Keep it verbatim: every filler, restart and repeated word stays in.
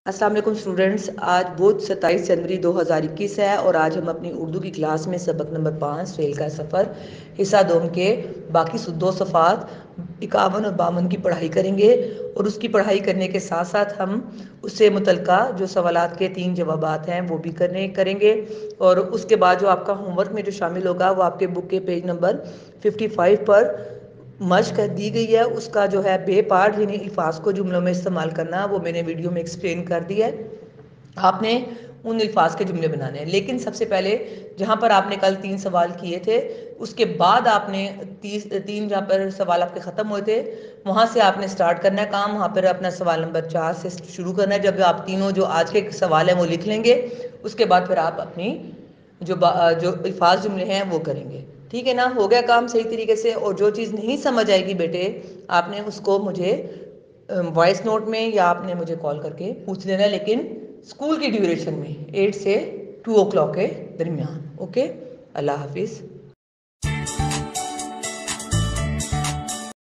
अस्सलाम वालेकुम स्टूडेंट्स। आज बुध सत्ताईस जनवरी दो हज़ार इक्कीस है और आज हम अपनी उर्दू की क्लास में सबक नंबर पाँच फेल का सफ़र हिस्सा दोम के बाकी दो सफ़ात इक्यावन और बावन की पढ़ाई करेंगे और उसकी पढ़ाई करने के साथ साथ हम उससे मुतलका जो सवालात के तीन जवाबात हैं वो भी करने करेंगे। और उसके बाद जो आपका होमवर्क में जो शामिल होगा वो आपके बुक के पेज नंबर पचपन पर मश्क दी गई है। उसका जो है बे पार्ट जिन्हें अल्फाज को जुमलों में इस्तेमाल करना वो मैंने वीडियो में एक्सप्लेन कर दिया है। आपने उन अल्फाज के जुमले बनाने हैं, लेकिन सबसे पहले जहाँ पर आपने कल तीन सवाल किए थे उसके बाद आपने तीस तीन जहाँ पर सवाल आपके ख़त्म हुए थे वहाँ से आपने स्टार्ट करना है काम। वहाँ पर अपना सवाल नंबर चार से शुरू करना है। जब आप तीनों जो आज के सवाल हैं वो लिख लेंगे उसके बाद फिर आप अपनी जो जो अल्फाज जुमले हैं वो करेंगे। ठीक है ना, हो गया काम सही तरीके से। और जो चीज़ नहीं समझ आएगी बेटे आपने उसको मुझे वॉइस नोट में या आपने मुझे कॉल करके पूछ लेना, लेकिन स्कूल की ड्यूरेशन में एट से टू ओ क्लॉक के दरमियान। ओके, अल्लाह हाफिज़।